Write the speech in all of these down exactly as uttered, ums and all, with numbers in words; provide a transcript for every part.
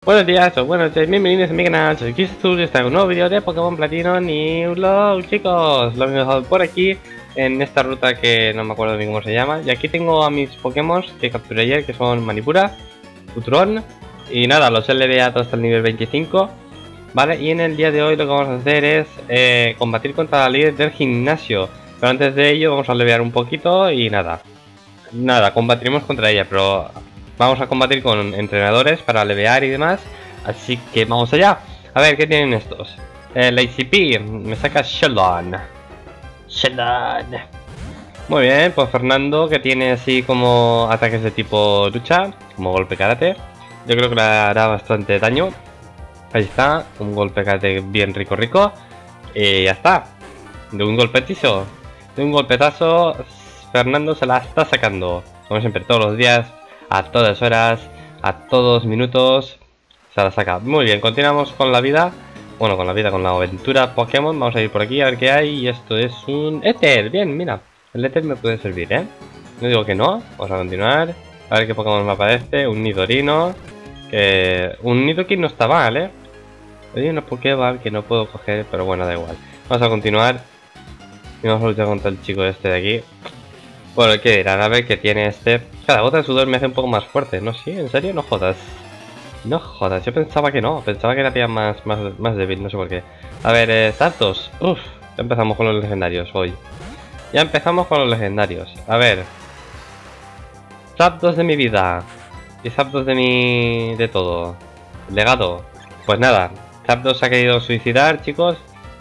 Buenos días o buenos días, bienvenidos a mi canal, soy Kistu y está en un nuevo vídeo de Pokémon Platino New Low, chicos. Lo he dejado por aquí, en esta ruta que no me acuerdo bien cómo se llama. Y aquí tengo a mis Pokémon que capturé ayer, que son Manipura, Futron. Y nada, los he leveado hasta el nivel veinticinco. Vale, y en el día de hoy lo que vamos a hacer es eh, combatir contra la líder del gimnasio. Pero antes de ello vamos a levear un poquito y nada. Nada, combatiremos contra ella, pero... vamos a combatir con entrenadores para levear y demás. Así que vamos allá. A ver, ¿qué tienen estos? Eh, la I C P me saca Sheldon. Sheldon. Muy bien, pues Fernando, que tiene así como ataques de tipo lucha, como golpe karate. Yo creo que le hará bastante daño. Ahí está, un golpe karate bien rico rico. Y ya está. De un golpetizo. De un golpetazo, Fernando se la está sacando. Como siempre, todos los días. A todas horas, a todos minutos, se la saca. Muy bien, continuamos con la vida. Bueno, con la vida, con la aventura Pokémon. Vamos a ir por aquí a ver qué hay. Y esto es un Éter. Bien, mira. El Éter me puede servir, ¿eh? No digo que no. Vamos a continuar. A ver qué Pokémon me aparece. Un Nidorino. Que... un Nidoking no está mal, ¿eh? Hay una Pokéball que no puedo coger, pero bueno, da igual. Vamos a continuar. Y vamos a luchar contra el chico este de aquí. Bueno, ¿qué dirán? A ver qué tiene este. Cada gota de sudor me hace un poco más fuerte, ¿no? Sí, en serio, no jodas. No jodas, yo pensaba que no. Pensaba que era tía más, más, más débil, no sé por qué. A ver, eh, Zapdos. Uf, ya empezamos con los legendarios hoy. Ya empezamos con los legendarios. A ver. Zapdos de mi vida. Y Zapdos de mi... de todo. Legado. Pues nada, Zapdos se ha querido suicidar, chicos.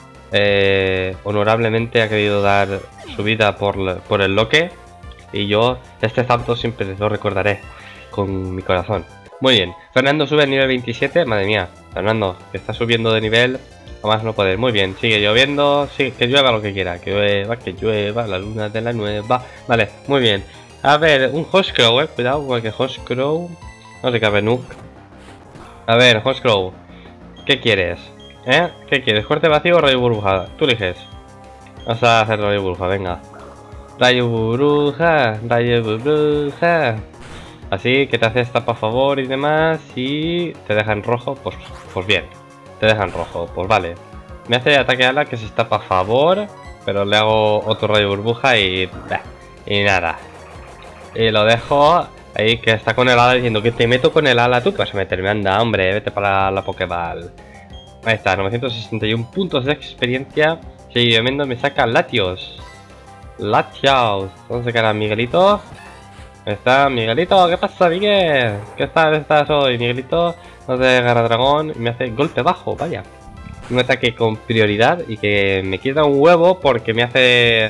Eh, honorablemente ha querido dar su vida por, por el Loque. Y yo, este Zapdos siempre lo recordaré con mi corazón. Muy bien, Fernando sube al nivel veintisiete. Madre mía, Fernando, que está subiendo de nivel a más no poder. Muy bien, sigue lloviendo. Sí, que llueva lo que quiera. Que llueva, que llueva, la luna de la nueva. Vale, muy bien. A ver, un Hoshcrow, eh. Cuidado con el Hoshcrow. No sé qué haber, Nook. A ver, Hoshcrow, ¿qué quieres? ¿Eh? ¿Qué quieres? ¿Fuerte vacío o rayo burbuja? Tú eliges. Vamos a hacer rayo burbuja, venga. Rayo burbuja, rayo burbuja. Así que te hace esta para favor y demás. Y te deja en rojo, pues, pues bien. Te deja en rojo, pues vale. Me hace ataque ala que se está para favor. Pero le hago otro rayo burbuja y... y nada. Y lo dejo ahí que está con el ala diciendo que te meto con el ala. Tú te vas a meterme, anda, hombre. Vete para la Pokéball. Ahí está, novecientos sesenta y uno puntos de experiencia. Seguidamente me saca Latios. Latios. Vamos a sacar a Miguelito. Ahí está, Miguelito. ¿Qué pasa, Miguel? ¿Qué tal estás hoy, Miguelito? No te agarra dragón y me hace golpe bajo, vaya. Un ataque con prioridad y que me quita un huevo porque me hace...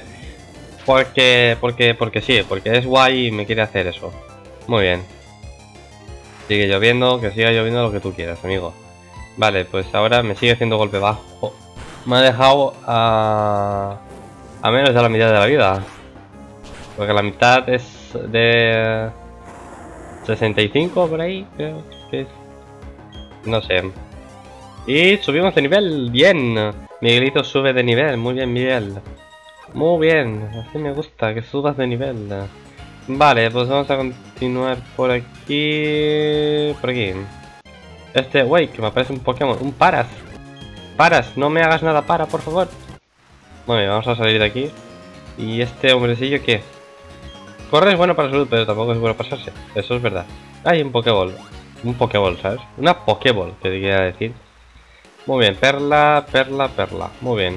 Porque, porque, porque sí, porque es guay y me quiere hacer eso. Muy bien. Sigue lloviendo, que siga lloviendo lo que tú quieras, amigo. Vale, pues ahora me sigue haciendo golpe bajo. Me ha dejado a... a menos de la mitad de la vida. Porque la mitad es de... sesenta y cinco por ahí, creo que es. No sé. Y subimos de nivel, bien. Miguelito sube de nivel, muy bien, Miguel. Muy bien, así me gusta, que subas de nivel. Vale, pues vamos a continuar por aquí... por aquí. Este, wey, que me aparece un Pokémon, un Paras. Paras, no me hagas nada, para, por favor. Bueno, vamos a salir de aquí. ¿Y este hombrecillo qué? Corre es bueno para la salud, pero tampoco es bueno pasarse. Eso es verdad. Hay un Pokéball. Un Pokéball, ¿sabes? Una Pokéball, que te quería decir. Muy bien, perla, perla, perla. Muy bien.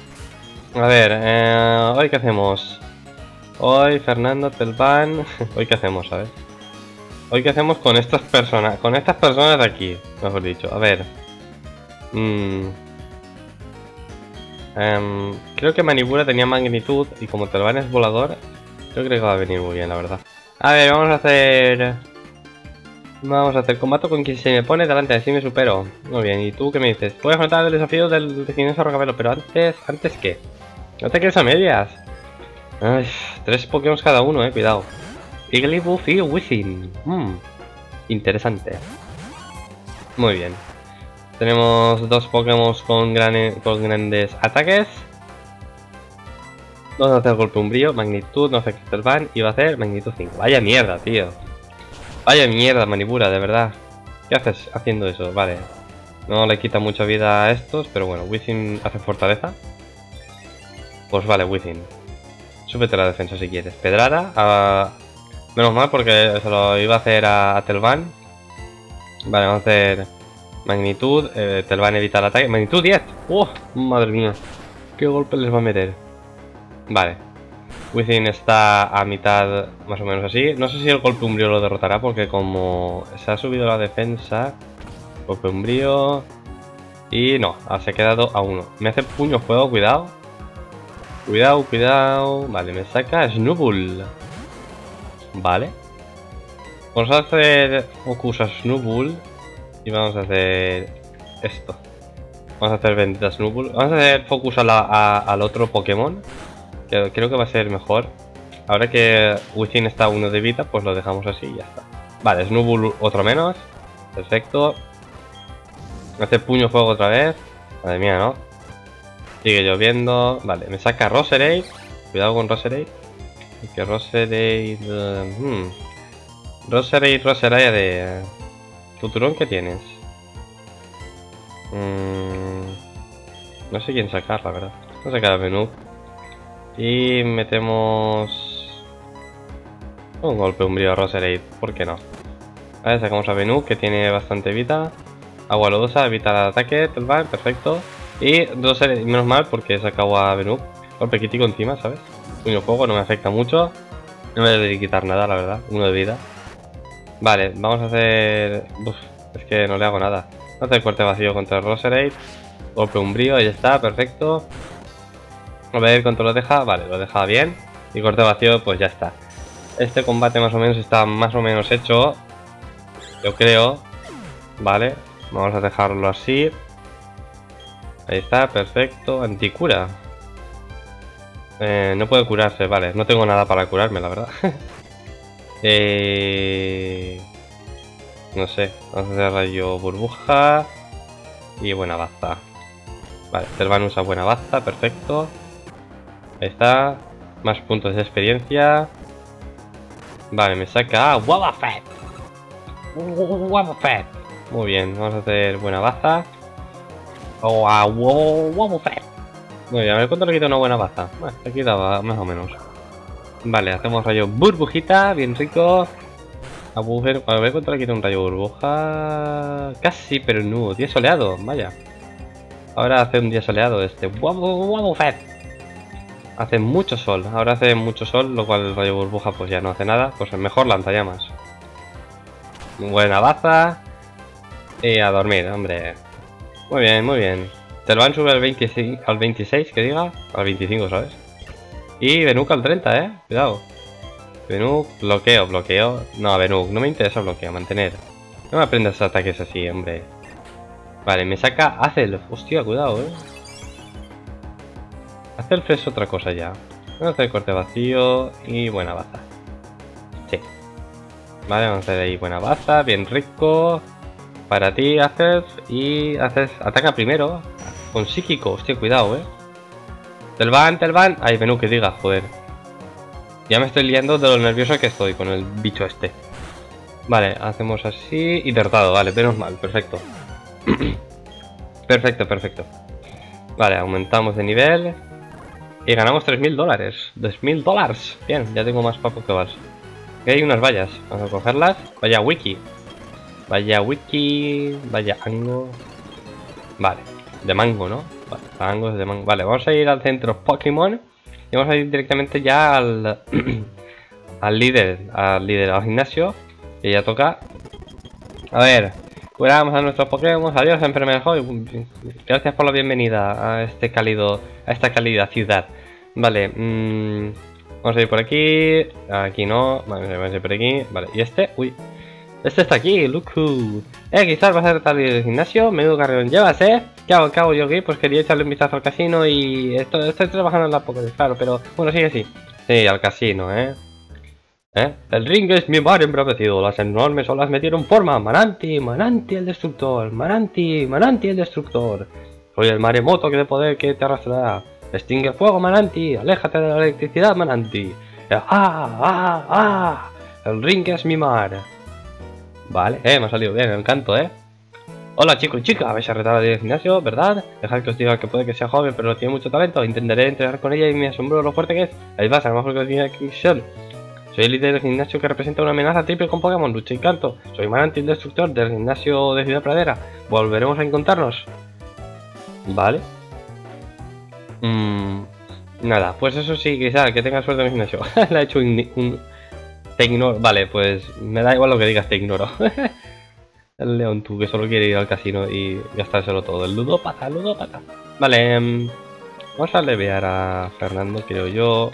A ver, eh, ¿hoy qué hacemos? Hoy, Fernando, Telvan. ¿Hoy qué hacemos, sabes? Hoy qué hacemos con estas personas, con estas personas de aquí, mejor dicho. A ver. Mm. Um, creo que Manipura tenía magnitud y como Telvan es volador, yo creo que va a venir muy bien, la verdad. A ver, vamos a hacer... Vamos a hacer combate con quien se me pone delante, así me supero. Muy bien, ¿y tú qué me dices? Puedes afrontar el desafío del gimnasio Rocabelo, pero antes... ¿Antes qué? No te quedes a medias. Ay, tres Pokémon cada uno, eh, cuidado. Igglybuff y Wizzing. Mmm, interesante. Muy bien. Tenemos dos Pokémon con, gran, con grandes ataques. Vamos a hacer golpe umbrío, magnitud, no sé qué Van y va a hacer magnitud cinco. Vaya mierda, tío. Vaya mierda, Manipura, de verdad. ¿Qué haces haciendo eso? Vale. No le quita mucha vida a estos, pero bueno, Wizzing hace fortaleza. Pues vale, Wizzing. Súbete la defensa si quieres. Pedrada. A... Menos mal porque se lo iba a hacer a, a Telvan. Vale, vamos a hacer magnitud. Eh, Telvan evita el ataque. Magnitud diez. ¡Oh! Madre mía. ¿Qué golpe les va a meter? Vale. Wizzing está a mitad, más o menos así. No sé si el golpe umbrío lo derrotará porque como se ha subido la defensa... Golpe umbrío... Y no, se ha quedado a uno. Me hace puño fuego, cuidado. Cuidado, cuidado. Vale, me saca Snubbull. Vale. Vamos a hacer Focus a Snubbull. Y vamos a hacer esto. Vamos a hacer Bendita Snubbull. Vamos a hacer Focus a la, a, al otro Pokémon. Que creo que va a ser mejor. Ahora que Wizzing está a uno de vida, pues lo dejamos así y ya está. Vale, Snubbull otro menos. Perfecto. Hace puño fuego otra vez. Madre mía, ¿no? Sigue lloviendo. Vale, me saca Roserade. Cuidado con Roserade. Que Roserade... Uh, hmm. Roserade, Roserade de... Futurón, ¿qué tienes? Mm, no sé quién sacar, la verdad. Vamos a sacar a Venug. Y metemos... Un golpe umbrío a Roserade. ¿Por qué no? Vale, sacamos a Venug, que tiene bastante vida. Agua lodosa, evita el ataque. Telvan, perfecto. Y Roserade, menos mal porque he sacado a Venug. Golpe crítico encima, ¿sabes? Puño fuego, no me afecta mucho. No me debe quitar nada, la verdad. Uno de vida. Vale, vamos a hacer... Uf, es que no le hago nada. Vamos a hacer corte vacío contra Roserade. Golpe umbrío, ahí está, perfecto. A ver cuánto lo deja. Vale, lo deja bien. Y corte vacío, pues ya está. Este combate más o menos está más o menos hecho. Yo creo. Vale, vamos a dejarlo así. Ahí está, perfecto. Anticura. Eh, no puede curarse, vale. No tengo nada para curarme, la verdad. eh... No sé. Vamos a hacer rayo burbuja. Y buena baza. Vale, Telvan usa buena baza, perfecto. Ahí está. Más puntos de experiencia. Vale, me saca a Wobbuffet. Wobbuffet. Muy bien, vamos a hacer buena baza. O a Wobbuffet. Muy bien, a ver cuánto le quita una buena baza. Bueno, le quitaba más o menos. Vale, hacemos rayo burbujita, bien rico. A, buffer, a ver cuánto le quita un rayo burbuja. Casi, pero no. Día soleado, vaya. Ahora hace un día soleado este. Wobbuffet. Hace mucho sol. Ahora hace mucho sol, lo cual el rayo burbuja pues ya no hace nada. Pues es mejor lanzallamas. Buena baza. Y a dormir, hombre. Muy bien, muy bien. Telvan sube al veinticinco, al veintiséis, que diga. Al veinticinco, ¿sabes? Y Venug al treinta, eh. Cuidado. Venug, bloqueo, bloqueo. No, Venug, no me interesa bloqueo, mantener. No me aprendas ataques así, hombre. Vale, me saca Azelf. Hostia, cuidado, eh. Azelf es otra cosa ya. Vamos a hacer corte vacío y buena baza. Sí. Vale, vamos a hacer ahí buena baza, bien rico. Para ti, Azelf. Y haces ataca primero. Con psíquico, hostia, cuidado, eh. Telvan, Telvan. Ay, Venug, que diga, joder. Ya me estoy liando de lo nervioso que estoy con el bicho este. Vale, hacemos así. Y derrotado, vale, menos mal, perfecto. Perfecto, perfecto. Vale, aumentamos de nivel. Y ganamos tres mil dólares. dos mil dólares. Bien, ya tengo más para Pokéballs. Aquí hay unas vallas. Vamos a cogerlas. Vaya wiki. Vaya wiki. Vaya ango. Vale. De mango, ¿no? Vale, mango es de mango. Vale, vamos a ir al centro Pokémon. Y vamos a ir directamente ya al... al líder. Al líder, al gimnasio. Y ya toca. A ver. Curamos a nuestros Pokémon. Adiós, enfermera. Gracias por la bienvenida a este cálido. A esta cálida ciudad. Vale. Mmm, vamos a ir por aquí. Aquí no. Vale, vamos a ir por aquí. Vale. Y este. Uy. Este está aquí. Look who. Eh, quizás va a ser tal el gimnasio. Menudo carrerón llevas, eh. ¿Qué hago, qué hago yo aquí? Pues quería echarle un vistazo al casino y. Esto, estoy trabajando en la Pokédex, claro. Pero bueno, sigue así. Sí, al casino, eh. ¿Eh? El ring es mi mar embravecido, las enormes olas me dieron forma. Mananti, Mananti el destructor, Mananti, Mananti el destructor. Soy el maremoto que de poder que te arrastrará. Extingue el fuego, Mananti, aléjate de la electricidad, Mananti. ¡Ah, ah, ah! El ring es mi mar. Vale, eh, me ha salido bien, me encanto, eh. Hola chicos y chicas, vais a retar a del gimnasio, ¿verdad? Dejad que os diga que puede que sea joven, pero tiene mucho talento. Intentaré entrenar con ella y me asombro lo fuerte que es. Ahí vas, a lo mejor que tiene aquí Shell. Soy el líder del gimnasio que representa una amenaza triple con Pokémon, lucha y canto. Soy Manantial Destructor del gimnasio de Ciudad Pradera. Volveremos a encontrarnos. Vale. Mmm... Nada, pues eso sí, quizá, que tenga suerte en el gimnasio. Le ha hecho un, un... Te ignoro. Vale, pues me da igual lo que digas, te ignoro. El león tú, que solo quiere ir al casino y gastárselo todo. El ludópata, ludópata. Vale, um, vamos a levear a Fernando, creo yo.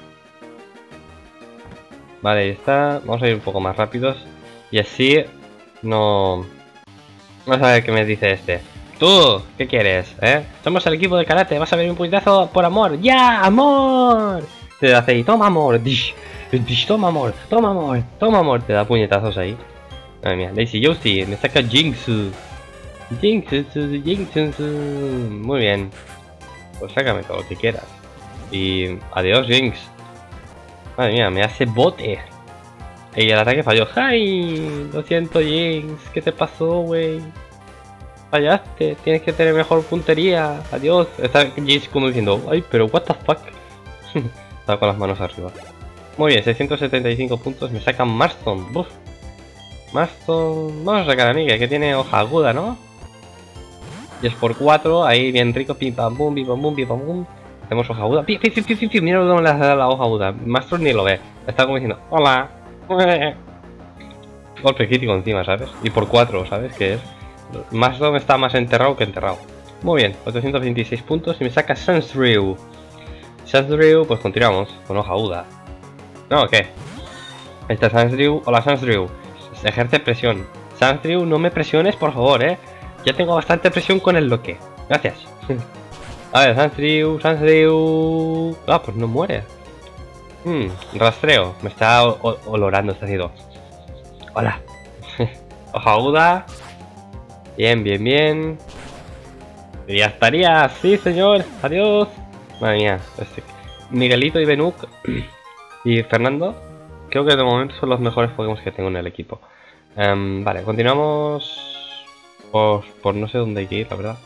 Vale, ahí está. Vamos a ir un poco más rápidos. Y así no... Vamos a ver qué me dice este. Tú, ¿qué quieres? ¿Eh? Somos el equipo de karate. Vas a ver un puñetazo por amor. ¡Ya, amor! Te hace ahí, toma amor. Dish, dish, toma amor, toma amor, toma amor. Te da puñetazos ahí. Madre mía, Lazy Josie, me saca Jinx. Jinx, Jinx. Muy bien. Pues sácame todo lo que quieras. Y adiós, Jinx. Madre mía, me hace bote. Y el ataque falló. ¡Ay! Lo siento, Jinx. ¿Qué te pasó, güey? Fallaste. Tienes que tener mejor puntería. Adiós. Está Jinx como diciendo, ay, pero what the fuck. Está con las manos arriba. Muy bien, seiscientos setenta y cinco puntos. Me sacan Marston. Buf. Marston. Vamos a sacar a Miguel, que tiene hoja aguda, ¿no? Y es por cuatro. Ahí bien rico. Pim pam pum, pim pam pum, pim pam pum. Hacemos hoja aguda. Pi, pi, pi, pi, pi. Mira dónde le has dado la hoja aguda. Marston ni lo ve. Está como diciendo, hola. Golpe crítico encima, ¿sabes? Y por cuatro, ¿sabes qué es? Marston está más enterrado que enterrado. Muy bien, cuatrocientos veintiséis puntos y me saca Sansrew. Sansrew, pues continuamos con hoja aguda. No, ¿qué? Ahí está Sansrew. Hola, Sansrew. Ejerce presión. Sansrew, no me presiones, por favor, eh. Ya tengo bastante presión con el bloque. Gracias. A ver, Sansrew, Sansrew. Ah, pues no muere. Hmm, rastreo. Me está olorando, está haciendo. Hola. Hoja aguda. Bien, bien, bien. Y ya estaría. Sí, señor. Adiós. Madre mía. Este... Miguelito y Benuk y Fernando. Creo que de momento son los mejores Pokémon que tengo en el equipo. Um, vale, continuamos. Por, por no sé dónde hay que ir, la verdad.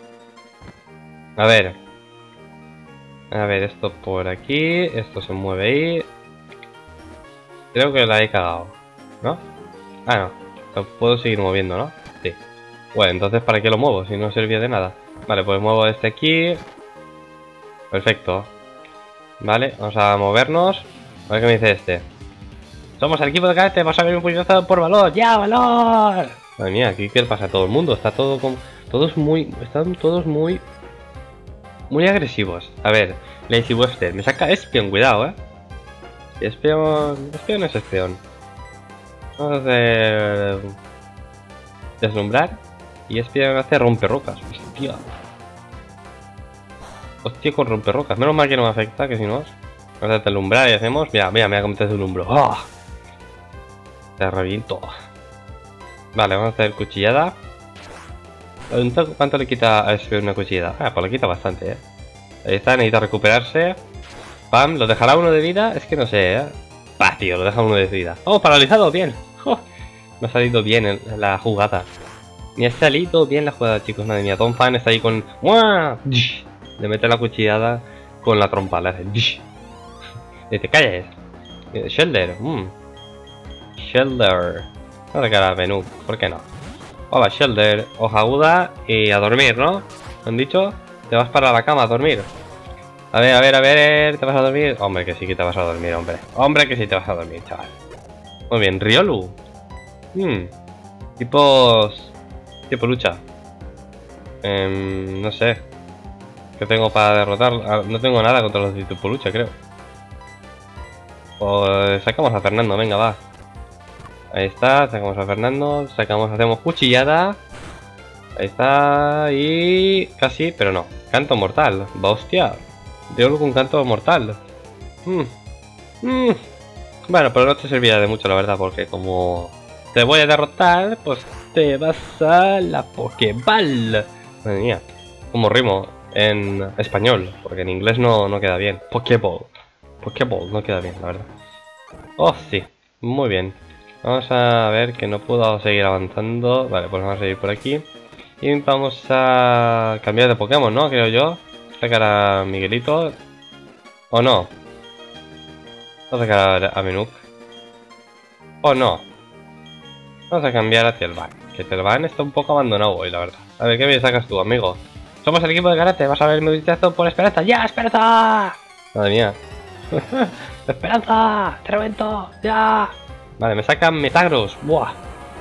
A ver. A ver, esto por aquí. Esto se mueve ahí. Creo que la he cagado, ¿no? Ah, no. Lo puedo seguir moviendo, ¿no? Sí. Bueno, entonces ¿para qué lo muevo? Si no servía de nada. Vale, pues muevo este aquí. Perfecto. Vale, vamos a movernos. A ver qué me dice este. Somos el equipo de karate, vas a ver un puñetazo por valor. ¡Ya, valor! Madre mía, aquí qué le pasa a todo el mundo. Está todo como... Todos muy... Están todos muy... Muy agresivos. A ver, Lazy Webster. Me saca Espion, cuidado, eh. Espion... Espion es Espion. Vamos a hacer... Deslumbrar. Y Espion hace romperrocas. Hostia. Hostia con romperrocas. Menos mal que no me afecta, que si no... Vamos a deslumbrar y hacemos... Mira, mira, mira cómo te deslumbro. ¡Oh! Te reviento. Vale, vamos a hacer cuchillada. ¿Cuánto le quita a Espion una cuchillada? Ah, pues le quita bastante, eh. Ahí está, necesita recuperarse. Pam, ¿lo dejará uno de vida? Es que no sé, eh. Bah, tío, lo deja uno de vida. ¡Oh, paralizado! Bien. Oh, me ha salido bien en la jugada. Me ha salido bien la jugada, chicos. Madre mía, Tom Fan está ahí con... ¡Mua! Le mete la cuchillada con la trompa. Le hace... Y te calles. Shelder. Mm. Shelder. Vamos a sacar a Benuk. ¿Por qué no? Hola, Shelder. Hoja aguda y a dormir, ¿no? ¿Me han dicho? Te vas para la cama a dormir. A ver, a ver, a ver. ¿Te vas a dormir? Hombre, que sí que te vas a dormir, hombre. Hombre, que sí te vas a dormir, chaval. Muy bien, Riolu. Hmm. Tipos... Tipo lucha. Eh, no sé. ¿Qué tengo para derrotar? Ah, no tengo nada contra los de tipo lucha, creo. Pues sacamos a Fernando, venga, va. Ahí está, sacamos a Fernando. Sacamos, hacemos cuchillada. Ahí está. Y... Casi, pero no. Canto mortal. Va, hostia. Riolu con canto mortal. Hmm. Hmm. Bueno, pero no te servirá de mucho, la verdad, porque como te voy a derrotar, pues te vas a la Pokéball. Madre mía, como rimo en español, porque en inglés no, no queda bien. Pokéball. Pokéball no queda bien, la verdad. Oh, sí, muy bien. Vamos a ver que no puedo seguir avanzando. Vale, pues vamos a seguir por aquí. Y vamos a cambiar de Pokémon, ¿no? Creo yo. Sacar a Miguelito. ¿O no? Vamos a sacar a Menuk. ¿O no? Vamos a cambiar a Telvan. Que Telvan está un poco abandonado hoy, la verdad. A ver, ¿qué me sacas tú, amigo? Somos el equipo de karate. Vas a ver mi vistazo por Esperanza. ¡Ya, Esperanza! Madre mía. ¡Esperanza! ¡Te revento! ¡Ya! Vale, me sacan Metagross. ¡Buah!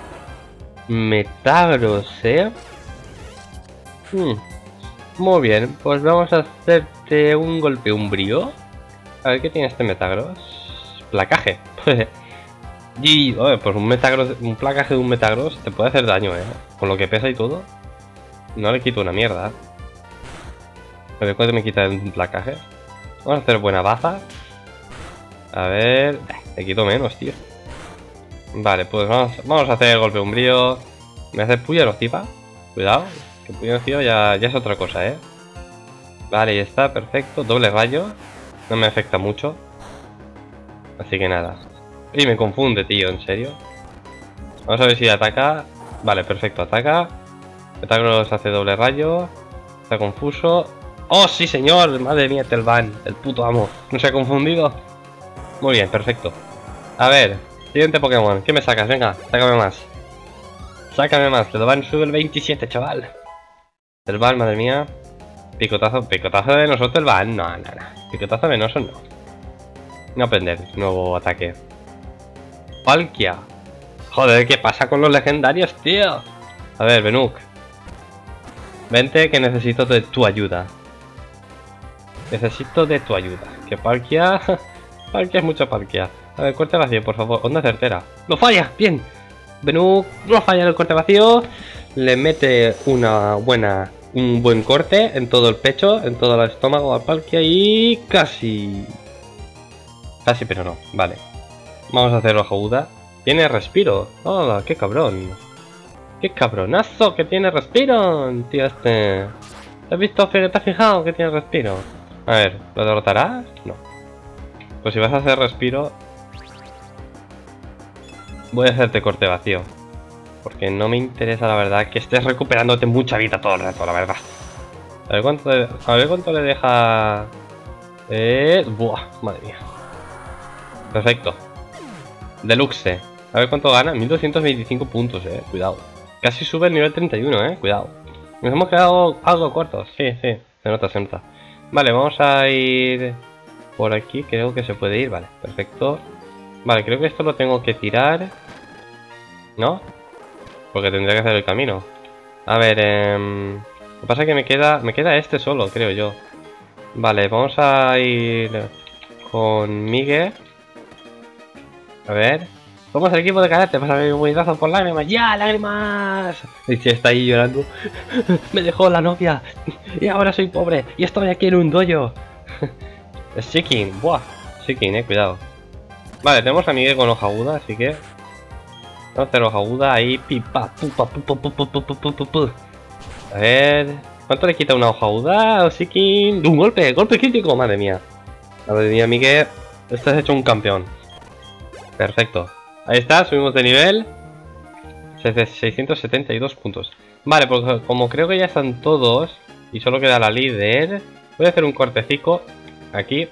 Metagross, ¿eh? Hmm. Muy bien, pues vamos a hacerte un golpe umbrío. A ver, ¿qué tiene este Metagross? Placaje. Y, oye, pues un Metagross, un placaje de un Metagross te puede hacer daño, ¿eh? Con lo que pesa y todo. No le quito una mierda. Pero ¿cuánto me quita un placaje? Vamos a hacer buena baza. A ver... Le quito menos, tío. Vale, pues vamos, vamos a hacer el golpe umbrío. ¿Me hace puya nociva? Cuidado, que puya nociva ya, ya es otra cosa, ¿eh? Vale, ya está, perfecto. Doble rayo. No me afecta mucho. Así que nada. Y me confunde, tío, en serio. Vamos a ver si ataca. Vale, perfecto, ataca. Metagross hace doble rayo. Está confuso. ¡Oh, sí, señor! Madre mía, Telvan, el puto amo. ¿No se ha confundido? Muy bien, perfecto. A ver, siguiente Pokémon. ¿Qué me sacas? Venga, sácame más. Sácame más. Telvan sube el veintisiete, chaval. Telvan, madre mía. Picotazo, picotazo venoso, Telvan. No, no, no. Picotazo venoso, no. No aprender. Nuevo ataque. Palkia. Joder, ¿qué pasa con los legendarios, tío? A ver, Menuk. Vente que necesito de tu ayuda. Necesito de tu ayuda. Que Palkia... Palkia es mucha Palkia. A ver, corte vacío, por favor. Onda certera. ¡Lo falla! ¡Bien! Menuk no falla en el corte vacío. Le mete una buena... Un buen corte en todo el pecho, en todo el estómago a Palkia y... Casi... Casi, pero no. Vale. Vamos a hacer hoja aguda. Tiene respiro. ¡Hola! ¡Qué cabrón! ¡Qué cabronazo que tiene respiro! Tío este... ¿Te has visto? ¿Te has fijado que tiene respiro? A ver, ¿lo derrotarás? No. Pues si vas a hacer respiro... Voy a hacerte corte vacío. Porque no me interesa, la verdad, que estés recuperándote mucha vida todo el rato, la verdad. A ver cuánto, le... a ver cuánto le deja... Eh... Buah, madre mía. Perfecto. Deluxe. A ver cuánto gana. mil doscientos veinticinco puntos, eh. Cuidado. Casi sube el nivel treinta y uno, eh. Cuidado. Nos hemos quedado algo cortos. Sí, sí. Se nota, se nota. Vale, vamos a ir por aquí. Creo que se puede ir. Vale, perfecto. Vale, creo que esto lo tengo que tirar. ¿No? Porque tendría que hacer el camino. A ver, eh... lo que pasa es que me queda... Me queda este solo, creo yo. Vale, vamos a ir con Miguel. A ver. Somos el equipo de karate. Vas a ver un buenazo por lágrimas. ¡Ya, lágrimas! Y si está ahí llorando. Me dejó la novia. Y ahora soy pobre. Y estoy aquí en un dojo. Es Shikin. Buah. Shikin, eh. Cuidado. Vale, tenemos a Miguel con hoja aguda, así que... Vamos a hacer hoja aguda ahí. Pipa, pupa, pupa, pupa, pupa, pupa, pupa. A ver... ¿Cuánto le quita una hoja aguda? Shikin. Un golpe. Golpe crítico. Madre mía. Madre mía, Miguel. Estás hecho un campeón. Perfecto. Ahí está, subimos de nivel. seiscientos setenta y dos puntos. Vale, pues como creo que ya están todos y solo queda la líder, voy a hacer un cortecico aquí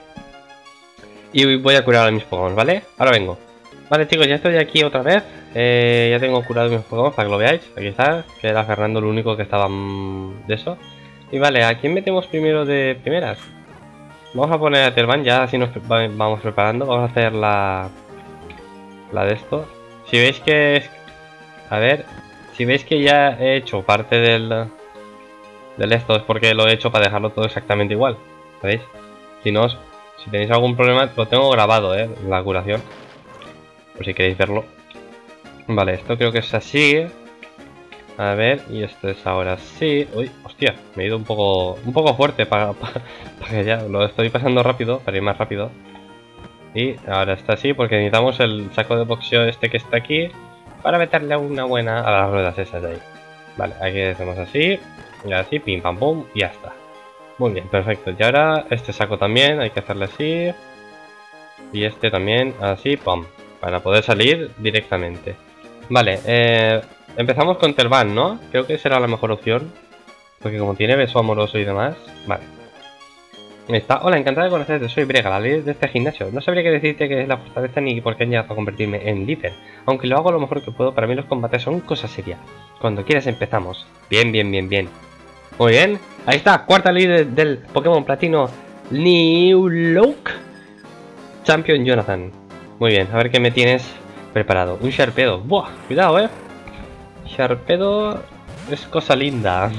y voy a curar a mis Pokémon, ¿vale? Ahora vengo. Vale, chicos, ya estoy aquí otra vez. eh, Ya tengo curado mis Pokémon para que lo veáis. Aquí está, que era Fernando el único que estaba mmm, de eso. Y vale, ¿a quién metemos primero de primeras? Vamos a poner a Telvan, ya así nos vamos preparando. Vamos a hacer la... La de esto. Si veis que es... A ver. Si veis que ya he hecho parte del... Del esto es porque lo he hecho para dejarlo todo exactamente igual. ¿Veis? Si no, si tenéis algún problema, lo tengo grabado, ¿eh? La curación. Por si queréis verlo. Vale, esto creo que es así. A ver, y esto es ahora sí. Uy, hostia, me he ido un poco... Un poco fuerte para, para, para que ya lo estoy pasando rápido, para ir más rápido. Y ahora está así porque necesitamos el saco de boxeo este que está aquí para meterle una buena a las ruedas esas de ahí. Vale, aquí hacemos así y así, pim pam pum y ya está. Muy bien, perfecto. Y ahora este saco también hay que hacerle así y este también así, pam. Para poder salir directamente. Vale, eh, empezamos con Telvan, ¿no? Creo que será la mejor opción. Porque como tiene beso amoroso y demás. Vale. Ahí está. Hola, encantada de conocerte. Soy Brega, la líder de este gimnasio. No sabría qué decirte que es la fortaleza ni por qué he llegado a convertirme en líder. Aunque lo hago lo mejor que puedo, para mí los combates son cosas serias. Cuando quieras empezamos. Bien, bien, bien, bien. Muy bien. Ahí está. Cuarta líder del Pokémon Platino. New Look. Champion Jonathan. Muy bien. A ver qué me tienes preparado. Un Sharpedo. Buah, cuidado, eh. Sharpedo es cosa linda.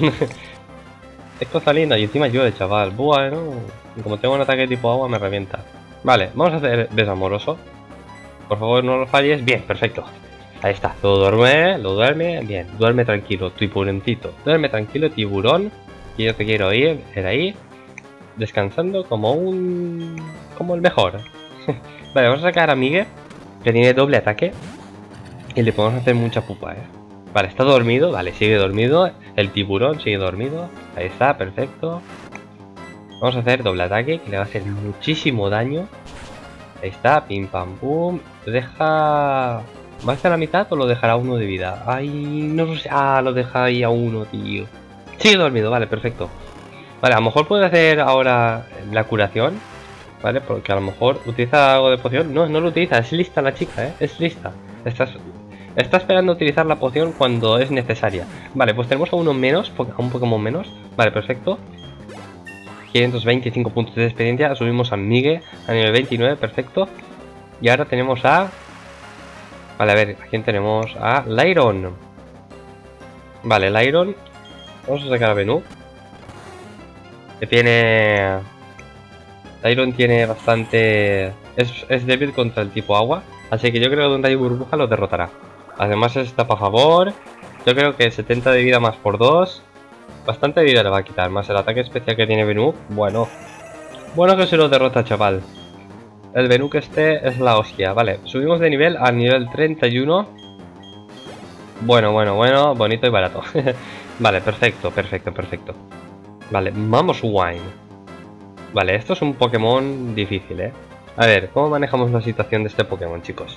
Es cosa linda y encima llueve, chaval. Bueno, como tengo un ataque tipo agua me revienta. Vale, vamos a hacer beso amoroso. Por favor, no lo falles. Bien, perfecto. Ahí está. Lo duerme, lo duerme. Bien, duerme tranquilo, tiburoncito. Duerme tranquilo, tiburón. Y yo te quiero ir, ir ahí. Descansando como un... como el mejor. Vale, vamos a sacar a Miguel, que tiene doble ataque. Y le podemos hacer mucha pupa, eh. Vale, está dormido, vale, sigue dormido. El tiburón sigue dormido. Ahí está, perfecto. Vamos a hacer doble ataque, que le va a hacer muchísimo daño. Ahí está, pim pam pum. Deja... ¿Va a estar a la mitad o lo dejará a uno de vida? Ay, no lo sé. Ah, lo deja ahí a uno, tío. Sigue dormido, vale, perfecto. Vale, a lo mejor puede hacer ahora la curación. Vale, porque a lo mejor utiliza algo de poción. No, no lo utiliza, es lista la chica, eh. Es lista. Estás... Está esperando utilizar la poción cuando es necesaria. Vale, pues tenemos a uno menos, a un Pokémon menos. Vale, perfecto. quinientos veinticinco puntos de experiencia. Subimos a Migue a nivel veintinueve, perfecto. Y ahora tenemos a... Vale, a ver, ¿a quién tenemos? A Lairon. Vale, Lairon. Vamos a sacar a Venú. Que tiene... Lairon tiene bastante... Es, es débil contra el tipo agua. Así que yo creo que un rayo burbuja lo derrotará. Además está a favor. Yo creo que setenta de vida más por dos. Bastante vida le va a quitar. Más el ataque especial que tiene Venú. Bueno. Bueno que se lo derrota, chaval. El Venú que este es la hostia. Vale, subimos de nivel al nivel treinta y uno. Bueno, bueno, bueno. Bonito y barato. Vale, perfecto, perfecto, perfecto. Vale, vamos Wine. Vale, esto es un Pokémon difícil, eh. A ver, ¿cómo manejamos la situación de este Pokémon, chicos?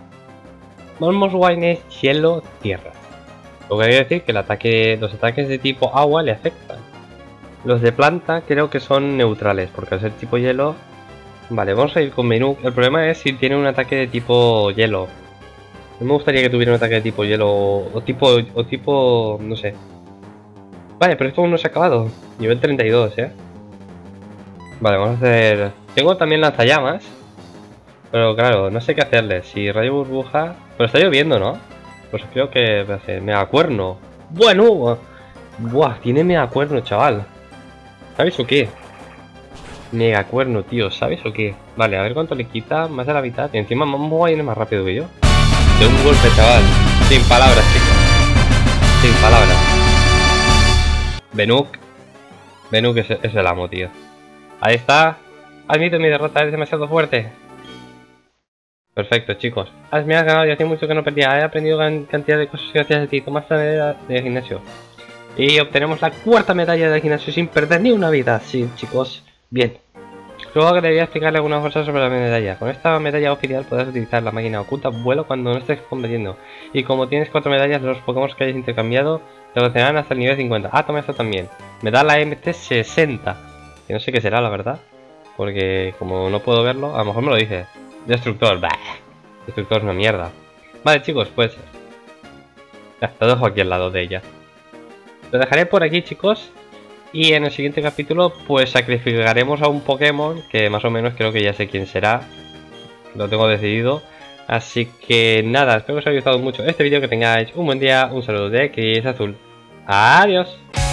Wine es hielo, tierra. Lo que quiere decir que el ataque, los ataques de tipo agua le afectan. Los de planta creo que son neutrales, porque al ser tipo hielo... Vale, vamos a ir con Menú. El problema es si tiene un ataque de tipo hielo. No me gustaría que tuviera un ataque de tipo hielo o tipo... o tipo... no sé. Vale, pero esto aún no se ha acabado. Nivel treinta y dos, ¿eh? Vale, vamos a hacer... Tengo también lanzallamas. Pero claro, no sé qué hacerle. Si rayo burbuja... Pero está lloviendo, ¿no? Pues creo que voy a hacer megacuerno. Bueno. Buah, tiene megacuerno, chaval. ¿Sabes o qué? Megacuerno, tío. ¿Sabes o qué? Vale, a ver cuánto le quita. Más de la mitad. Y encima Momoine es más rápido que yo. De un golpe, chaval. Sin palabras, chicos. Sin palabras. Venuk. Venuk es, es el amo, tío. Ahí está. Admito mi derrota, es demasiado fuerte. Perfecto, chicos. Ah, me has ganado y hace mucho que no perdía. He aprendido gran cantidad de cosas gracias a ti. Toma esta medalla de gimnasio. Y obtenemos la cuarta medalla de gimnasio sin perder ni una vida. Sí, chicos. Bien. Luego que debería explicarle algunas cosas sobre la medalla. Con esta medalla oficial podrás utilizar la máquina oculta vuelo cuando no estés combatiendo. Y como tienes cuatro medallas, los Pokémon que hayas intercambiado te evolucionarán hasta el nivel cincuenta. Ah, toma esto también. Me da la M T sesenta. Que no sé qué será, la verdad. Porque como no puedo verlo, a lo mejor me lo dice. Destructor, bah. Destructor es una mierda. Vale, chicos, pues ya, lo dejo aquí al lado de ella. Lo dejaré por aquí, chicos. Y en el siguiente capítulo pues sacrificaremos a un Pokémon que más o menos creo que ya sé quién será. Lo tengo decidido. Así que nada, espero que os haya gustado mucho este vídeo. Que tengáis un buen día. Un saludo de X Azul. Adiós.